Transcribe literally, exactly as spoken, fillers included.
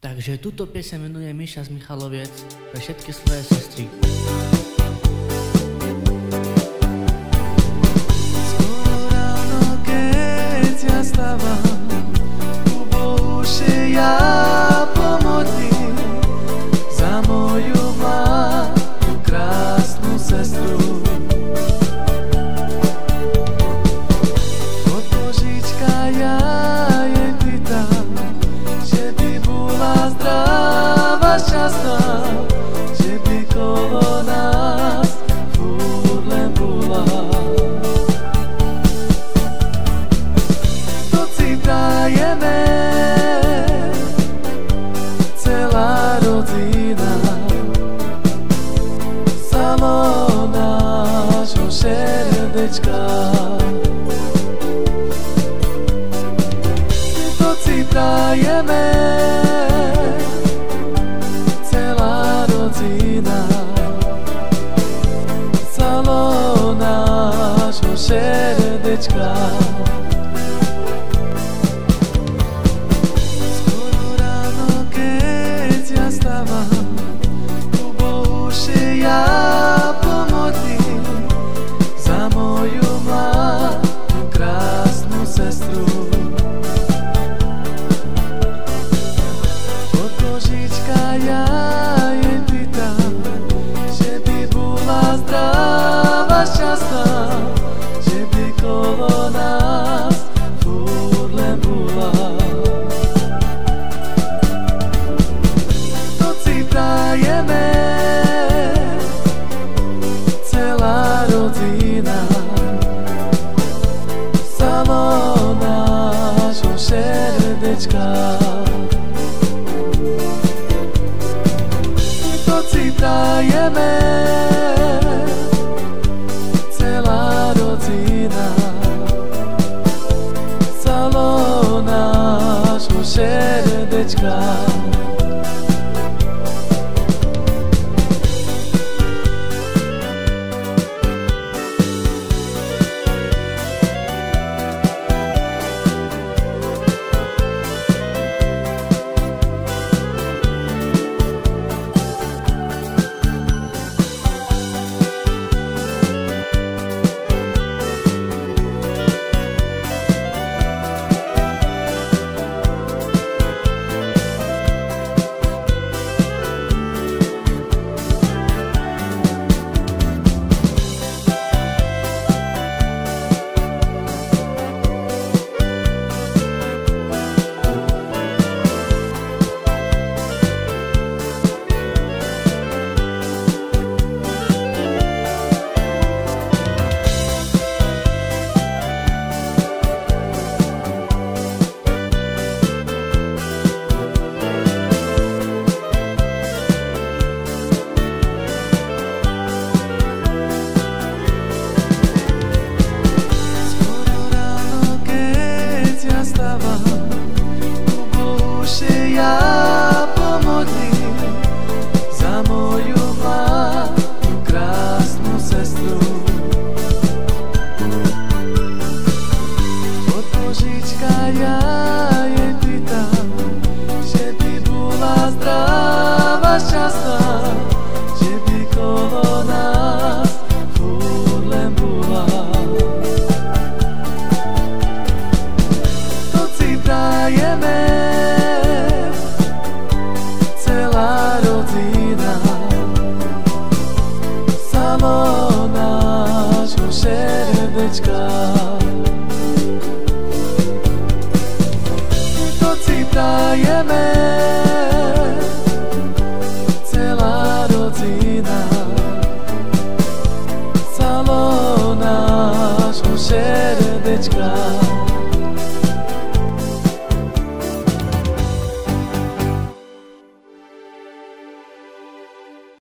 Takže túto pieseň menuje Miša z Michaloviec pre všetky svoje sestry. Skoro ráno, keď ja stávam, u Bohu še ja pomodlím za moju mladú krásnu sestru. Od Božička ja jej pýtam, že by bola zdravá, šťastná, že by kolo nás furt len bola. To si prajeme, celá rodina, samo nášho srdečka. To si prajeme, celá rodina, samo nášho srdečka. Skoro ráno, keď ja stávam, u Bohu še ja pomodlím za moju mladú krásnu sestru. Od Božička ja jej pýtam, že by bola zdravá, šťastná, že by kolo nás furt len bola. To si prajeme, celá rodina, samo nášho srdečka. To si prajeme, celá rodina, samo nášho srdečka. Ja pomodlím za moju mladú krásnu sestru. Od Božička ja jej pýtam, že by bola zdravá, šťastná, že by kolo nás furt len bola. To si prajeme, celá rodina, samo nášho srdečka. To si prajeme, celá rodina, samo nášho srdečka.